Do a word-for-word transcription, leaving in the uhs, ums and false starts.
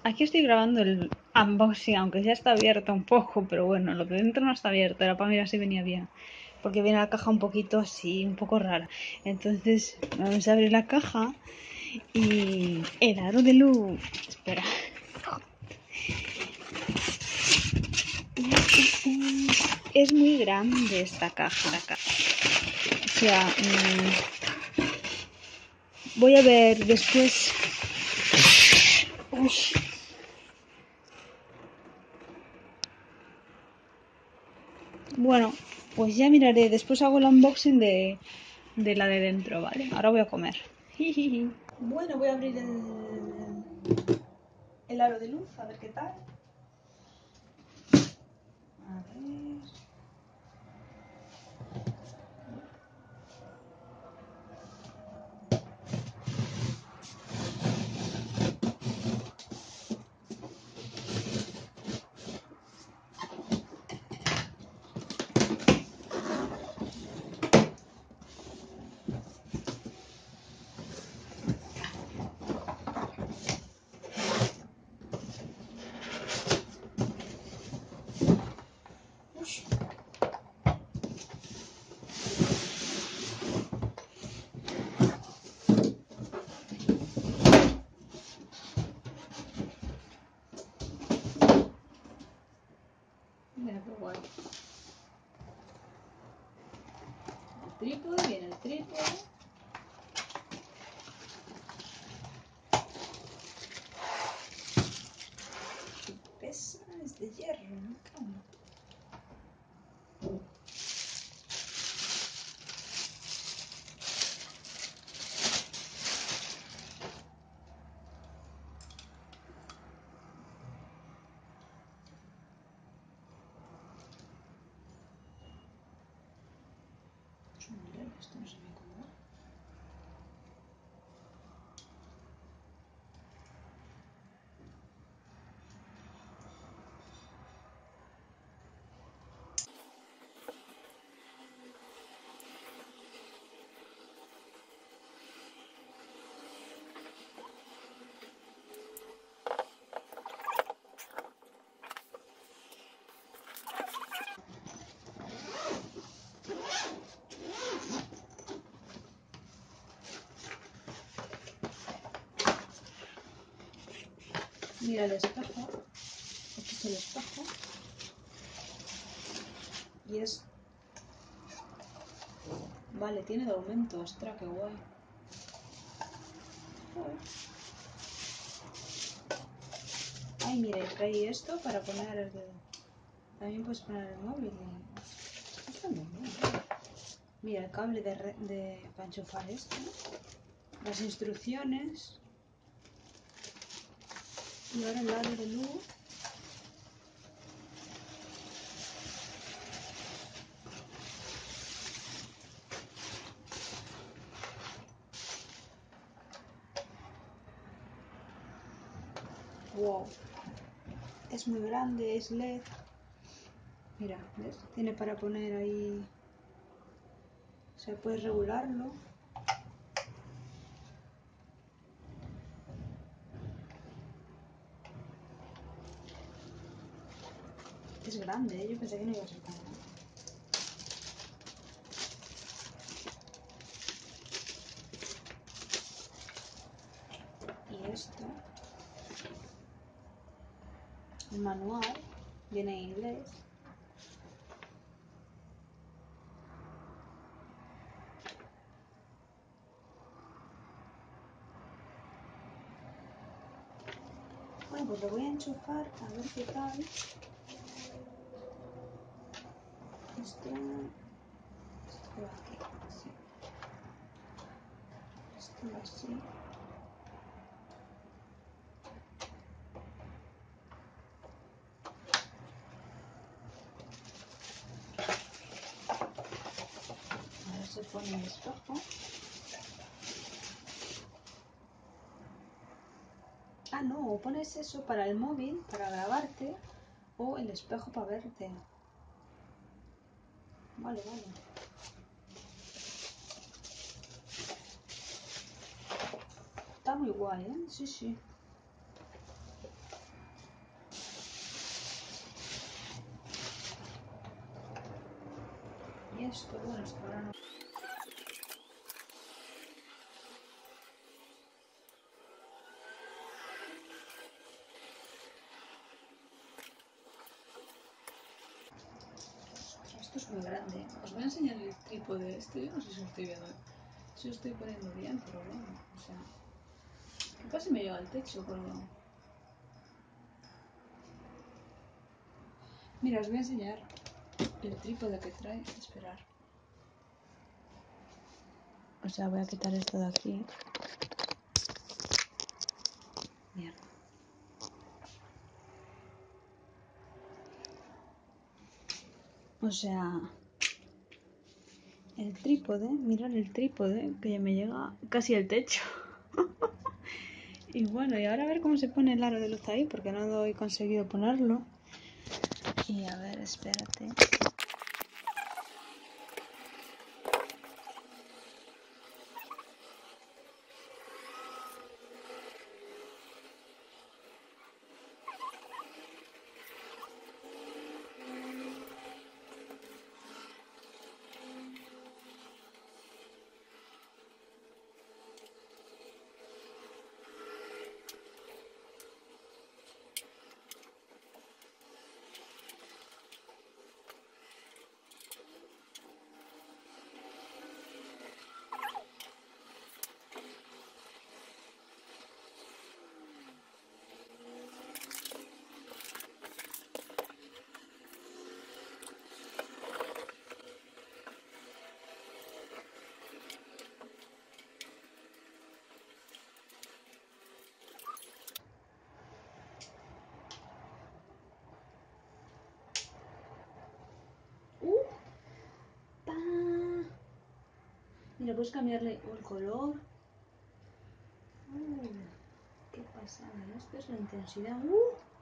Aquí estoy grabando el unboxing, aunque ya está abierto un poco, pero bueno, lo de dentro no está abierto, era para mirar si venía bien. Porque viene la caja un poquito así, un poco rara. Entonces, vamos a abrir la caja y el aro de luz. Espera. Es muy grande esta caja. O sea, mmm, voy a ver después. Uy. Bueno, pues ya miraré. Después hago el unboxing de, de la de dentro, ¿vale? Ahora voy a comer. Bueno, voy a abrir el, el aro de luz, a ver qué tal. A ver. Mira qué guay. El trípode, viene el trípode. Qué pesa, es de hierro, ¿no? Esto no se ve cómo va. Mira el espejo. Este es el espejo. Y es... Vale, tiene de aumento. Ostras, qué guay. Joder. Ay, mira, y trae esto para poner el... También puedes poner el móvil. Y... Está muy bien. Mira, el cable de, re... de... para enchufar esto. Las instrucciones. Y ahora el aro de luz. Wow. Es muy grande, es L E D. Mira, ¿ves? Tiene para poner ahí... O sea, puedes regularlo. Es grande, ¿eh? Yo pensé que no iba a ser tan grande. Y esto, el manual, viene en inglés. Bueno, pues lo voy a enchufar a ver qué tal. Esto, esto va aquí, así. Esto va así. Ahora se pone el espejo. Ah, no, o pones eso para el móvil, para grabarte, o el espejo para verte. Vale, vale. Está muy guay, ¿eh? Sí, sí. esto, bueno, es que ahora no. Esto es muy grande. Os voy a enseñar el trípode este. Yo no sé si lo estoy viendo, si lo estoy poniendo bien, pero bueno, o sea, que casi me llega al techo, pero... Mira, os voy a enseñar el trípode que trae. Esperar. O sea, voy a quitar esto de aquí. Mierda. O sea, el trípode, mirad el trípode, que ya me llega casi al techo. Y bueno, y ahora a ver cómo se pone el aro de luz ahí, porque no he conseguido ponerlo. Y a ver, espérate. Mira, puedes cambiarle el color. Uh, qué pasada, esto es la intensidad. Uh.